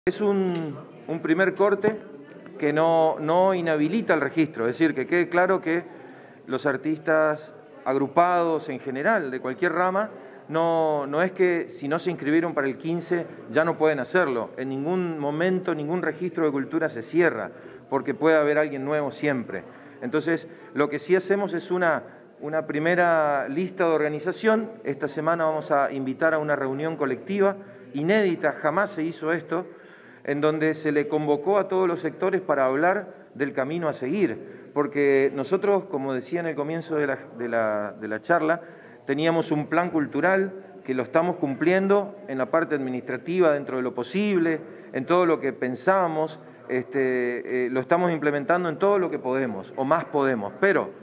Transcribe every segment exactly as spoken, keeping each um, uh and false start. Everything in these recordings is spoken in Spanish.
Es un, un primer corte que no, no inhabilita el registro, es decir, que quede claro que los artistas agrupados en general, de cualquier rama, no, no es que si no se inscribieron para el quince ya no pueden hacerlo. En ningún momento, ningún registro de cultura se cierra, porque puede haber alguien nuevo siempre. Entonces, lo que sí hacemos es una, una primera lista de organización. Esta semana vamos a invitar a una reunión colectiva, inédita, jamás se hizo esto, en donde se le convocó a todos los sectores para hablar del camino a seguir, porque nosotros, como decía en el comienzo de la, de la, de la charla, teníamos un plan cultural que lo estamos cumpliendo en la parte administrativa, dentro de lo posible, en todo lo que pensábamos, este, eh, lo estamos implementando en todo lo que podemos, o más podemos, pero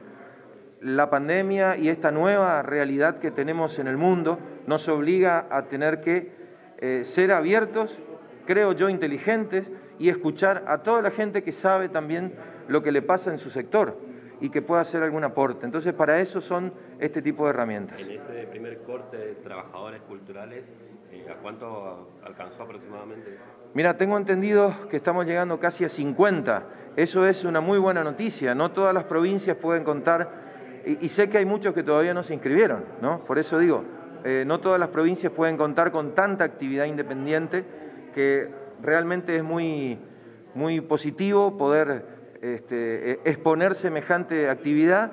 la pandemia y esta nueva realidad que tenemos en el mundo nos obliga a tener que eh, ser abiertos, creo yo, inteligentes, y escuchar a toda la gente que sabe también lo que le pasa en su sector y que pueda hacer algún aporte. Entonces, para eso son este tipo de herramientas. En ese primer corte de trabajadores culturales, ¿a cuánto alcanzó aproximadamente? Mira, tengo entendido que estamos llegando casi a cincuenta. Eso es una muy buena noticia. No todas las provincias pueden contar, y, y sé que hay muchos que todavía no se inscribieron, ¿no? Por eso digo, eh, no todas las provincias pueden contar con tanta actividad independiente, que realmente es muy, muy positivo poder este, exponer semejante actividad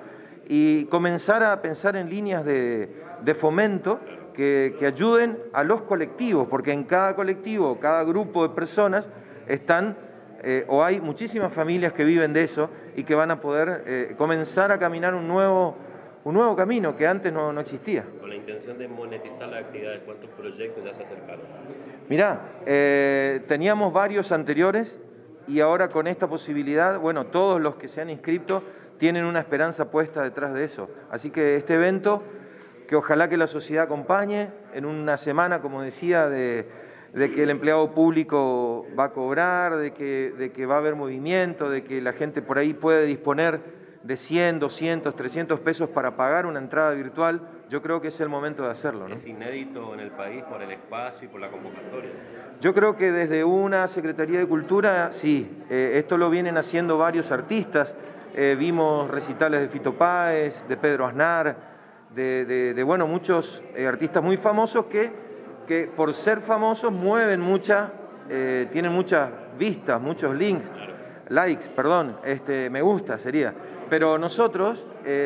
y comenzar a pensar en líneas de, de fomento que, que ayuden a los colectivos, porque en cada colectivo, cada grupo de personas están, eh, o hay muchísimas familias que viven de eso y que van a poder eh, comenzar a caminar un nuevo, un nuevo camino que antes no, no existía. Con la intención de monetizar las actividades, ¿cuántos proyectos ya se acercaron? Mirá, eh, teníamos varios anteriores y ahora con esta posibilidad, bueno, todos los que se han inscrito tienen una esperanza puesta detrás de eso. Así que este evento, que ojalá que la sociedad acompañe, en una semana, como decía, de, de que el empleado público va a cobrar, de que, de que va a haber movimiento, de que la gente por ahí puede disponer de cien, doscientos, trescientos pesos para pagar una entrada virtual, yo creo que es el momento de hacerlo, ¿no? Es inédito en el país por el espacio y por la convocatoria. Yo creo que desde una Secretaría de Cultura, sí, eh, esto lo vienen haciendo varios artistas. Eh, vimos recitales de Fito Páez, de Pedro Aznar, de, de, de bueno, muchos eh, artistas muy famosos que, que por ser famosos mueven mucha, eh, tienen muchas vistas, muchos links, Claro. likes, perdón, este, me gusta sería. Pero nosotros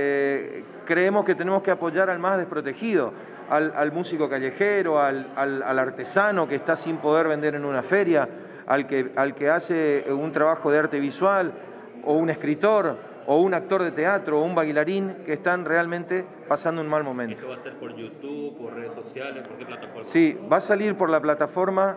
eh, creemos que tenemos que apoyar al más desprotegido, al, al músico callejero, al, al, al artesano que está sin poder vender en una feria, al que, al que hace un trabajo de arte visual, o un escritor, o un actor de teatro, o un bailarín que están realmente pasando un mal momento. ¿Esto va a ser por YouTube, por redes sociales, por qué plataforma? Sí, va a salir por la plataforma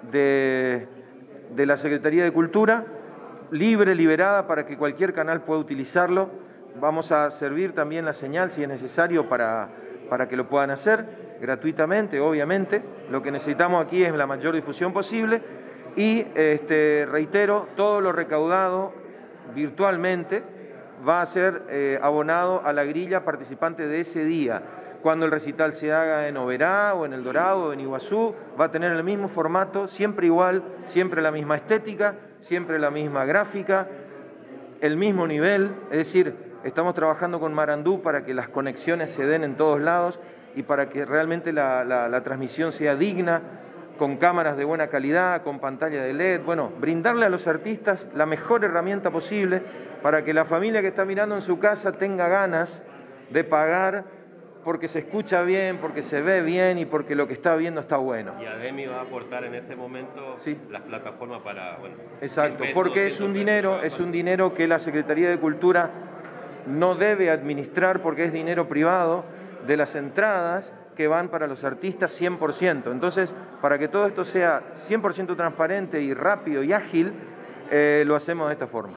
de, de la Secretaría de Cultura, libre, liberada, para que cualquier canal pueda utilizarlo. Vamos a servir también la señal, si es necesario, para, para que lo puedan hacer gratuitamente, obviamente. Lo que necesitamos aquí es la mayor difusión posible y, este, reitero, todo lo recaudado virtualmente va a ser eh, abonado a la grilla participante de ese día. Cuando el recital se haga en Oberá o en El Dorado o en Iguazú, va a tener el mismo formato, siempre igual, siempre la misma estética, siempre la misma gráfica, el mismo nivel. Es decir, estamos trabajando con Marandú para que las conexiones se den en todos lados y para que realmente la, la, la transmisión sea digna, con cámaras de buena calidad, con pantalla de L E D. Bueno, brindarle a los artistas la mejor herramienta posible para que la familia que está mirando en su casa tenga ganas de pagar porque se escucha bien, porque se ve bien y porque lo que está viendo está bueno. Y ADEMI va a aportar en ese momento sí. las plataformas para... Bueno, exacto, porque es un dinero, es un dinero que la Secretaría de Cultura no debe administrar porque es dinero privado de las entradas que van para los artistas cien por ciento. Entonces, para que todo esto sea cien por ciento transparente y rápido y ágil, eh, lo hacemos de esta forma.